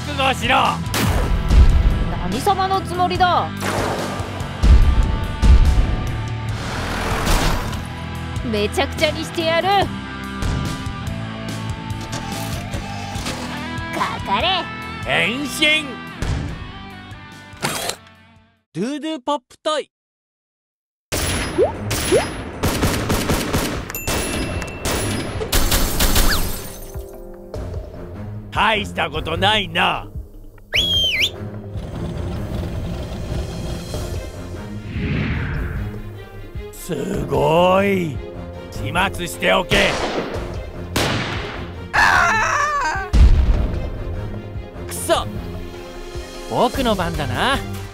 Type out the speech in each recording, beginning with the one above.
覚悟しろ。 何様のつもりだ。めちゃくちゃにしてやる。かかれ。 変身。ドゥドゥポップトイ。大したことないな。すごい。始末しておけ。くそ、僕の番だな。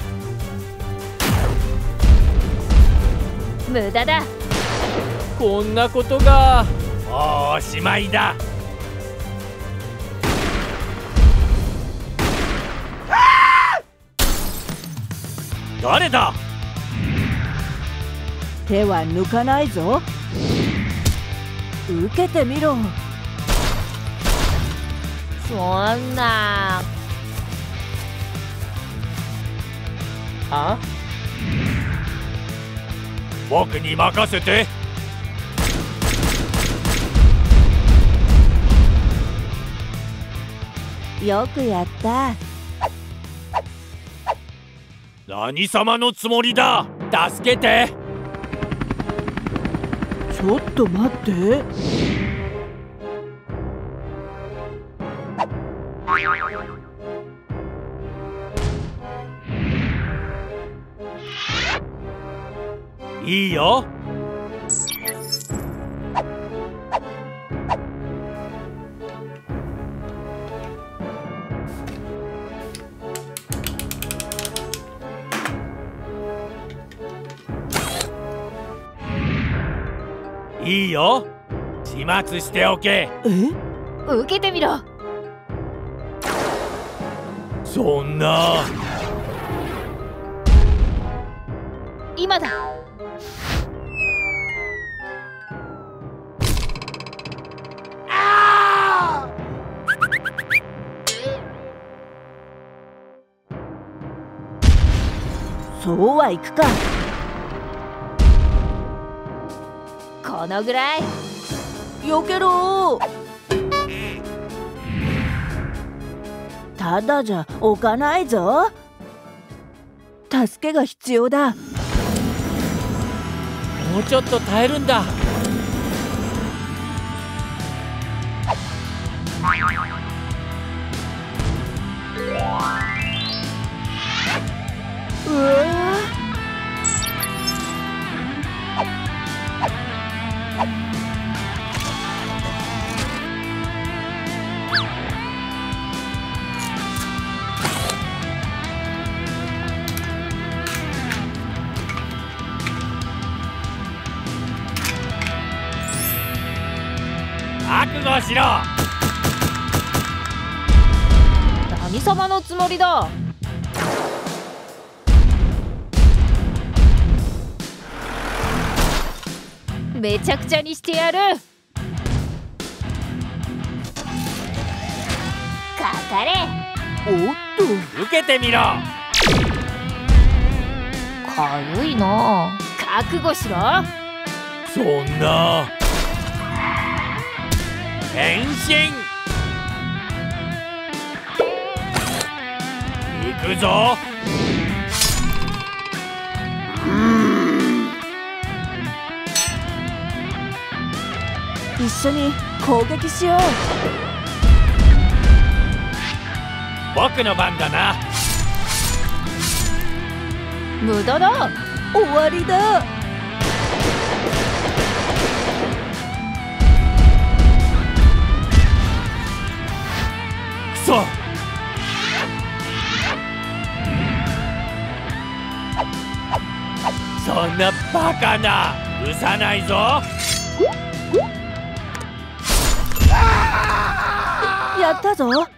無駄だ。 こんなことが。もうおしまいだ。誰だ。 手は抜かないぞ。受けてみろ。 そんな。 あ？僕に任せて。 よくやった。 何様のつもりだ。助けて。 ちょっと待って。 いいよ。いいよ。始末しておけ。 受けてみろ。 そんな。 今だ。 そうはいくか。 このぐらい。 よけろ。ただじゃ置かないぞ。助けが必要だ。 もうちょっと耐えるんだ。 うわ。 覚悟しろ。 何様のつもりだ。めちゃくちゃにしてやる。かかれ。 おっと。 受けてみろ。 軽いな。覚悟しろ。 そんな。変身。行くぞ。 一緒に攻撃しよう。 僕の番だな。 無駄だ。 終わりだ。 くそ。そんなバカな。許さないぞ。 やったぞ。